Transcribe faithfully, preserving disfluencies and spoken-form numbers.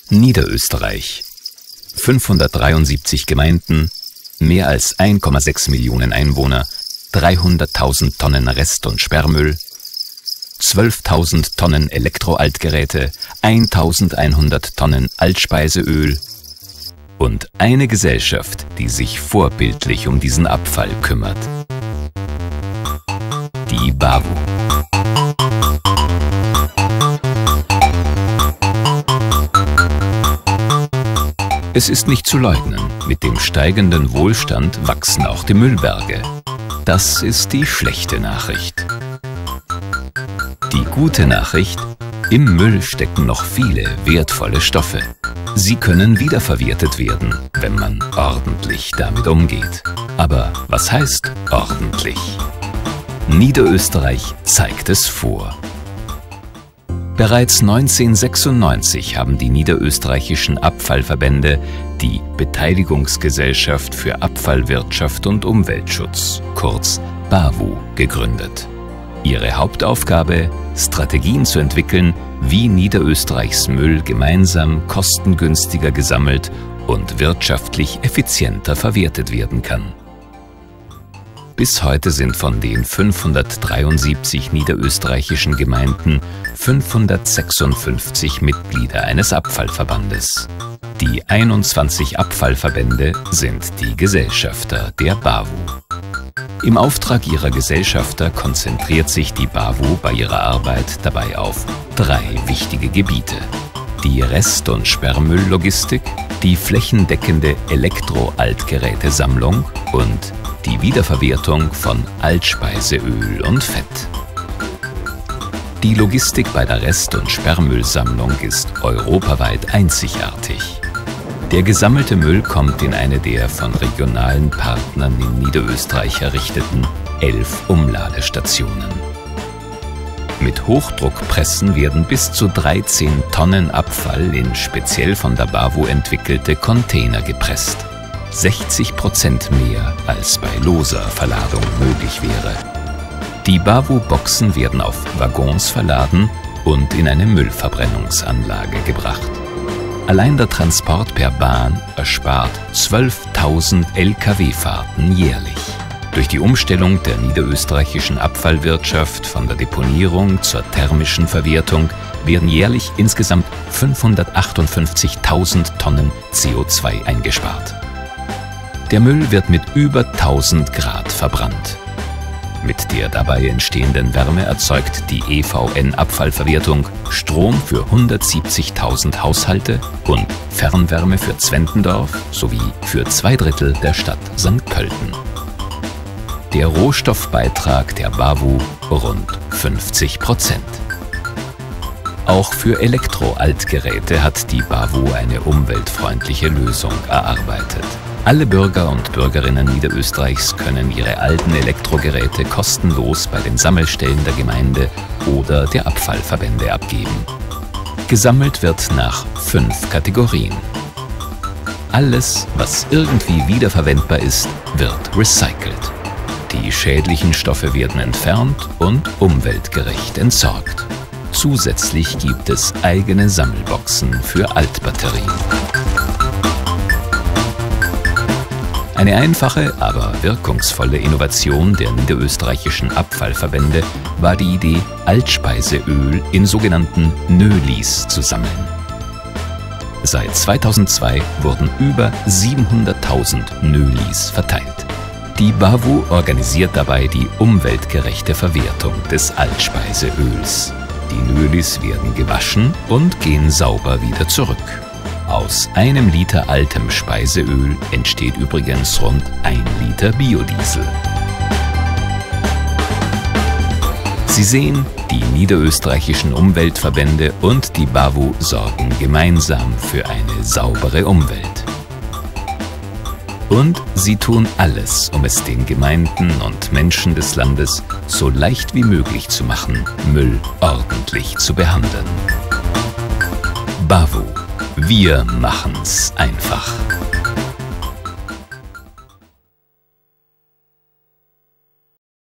Niederösterreich. fünfhundertdreiundsiebzig Gemeinden, mehr als ein Komma sechs Millionen Einwohner, dreihunderttausend Tonnen Rest- und Sperrmüll, zwölftausend Tonnen Elektroaltgeräte, eintausendeinhundert Tonnen Altspeiseöl und eine Gesellschaft, die sich vorbildlich um diesen Abfall kümmert. Die BAVU. Es ist nicht zu leugnen, mit dem steigenden Wohlstand wachsen auch die Müllberge. Das ist die schlechte Nachricht. Die gute Nachricht: Im Müll stecken noch viele wertvolle Stoffe. Sie können wiederverwertet werden, wenn man ordentlich damit umgeht. Aber was heißt ordentlich? Niederösterreich zeigt es vor. Bereits neunzehnhundertsechsundneunzig haben die niederösterreichischen Abfallverbände die Beteiligungsgesellschaft für Abfallwirtschaft und Umweltschutz, kurz BAVU, gegründet. Ihre Hauptaufgabe: Strategien zu entwickeln, wie Niederösterreichs Müll gemeinsam kostengünstiger gesammelt und wirtschaftlich effizienter verwertet werden kann. Bis heute sind von den fünfhundertdreiundsiebzig niederösterreichischen Gemeinden fünfhundertsechsundfünfzig Mitglieder eines Abfallverbandes. Die einundzwanzig Abfallverbände sind die Gesellschafter der BAVU. Im Auftrag ihrer Gesellschafter konzentriert sich die BAVU bei ihrer Arbeit dabei auf drei wichtige Gebiete: die Rest- und Sperrmülllogistik, die flächendeckende Elektroaltgerätesammlung und die Wiederverwertung von Altspeiseöl und Fett. Die Logistik bei der Rest- und Sperrmüllsammlung ist europaweit einzigartig. Der gesammelte Müll kommt in eine der von regionalen Partnern in Niederösterreich errichteten elf Umladestationen. Mit Hochdruckpressen werden bis zu dreizehn Tonnen Abfall in speziell von der BAVU entwickelte Container gepresst. sechzig Prozent mehr als bei loser Verladung möglich wäre. Die BAVU-Boxen werden auf Waggons verladen und in eine Müllverbrennungsanlage gebracht. Allein der Transport per Bahn erspart zwölftausend L K W-Fahrten jährlich. Durch die Umstellung der niederösterreichischen Abfallwirtschaft von der Deponierung zur thermischen Verwertung werden jährlich insgesamt fünfhundertachtundfünfzigtausend Tonnen C O zwei eingespart. Der Müll wird mit über tausend Grad verbrannt. Mit der dabei entstehenden Wärme erzeugt die E V N-Abfallverwertung Strom für hundertsiebzigtausend Haushalte und Fernwärme für Zwentendorf sowie für zwei Drittel der Stadt Sankt Pölten. Der Rohstoffbeitrag der BAVU rund fünfzig Prozent. Auch für Elektroaltgeräte hat die BAVU eine umweltfreundliche Lösung erarbeitet. Alle Bürger und Bürgerinnen Niederösterreichs können ihre alten Elektrogeräte kostenlos bei den Sammelstellen der Gemeinde oder der Abfallverbände abgeben. Gesammelt wird nach fünf Kategorien. Alles, was irgendwie wiederverwendbar ist, wird recycelt. Die schädlichen Stoffe werden entfernt und umweltgerecht entsorgt. Zusätzlich gibt es eigene Sammelboxen für Altbatterien. Eine einfache, aber wirkungsvolle Innovation der niederösterreichischen Abfallverbände war die Idee, Altspeiseöl in sogenannten Nölis zu sammeln. Seit zweitausendzwei wurden über siebenhunderttausend Nölis verteilt. Die BAVU organisiert dabei die umweltgerechte Verwertung des Altspeiseöls. Die Nölis werden gewaschen und gehen sauber wieder zurück. Aus einem Liter altem Speiseöl entsteht übrigens rund ein Liter Biodiesel. Sie sehen, die niederösterreichischen Umweltverbände und die BAVU sorgen gemeinsam für eine saubere Umwelt. Und sie tun alles, um es den Gemeinden und Menschen des Landes so leicht wie möglich zu machen, Müll ordentlich zu behandeln. BAVU. Wir machen's einfach.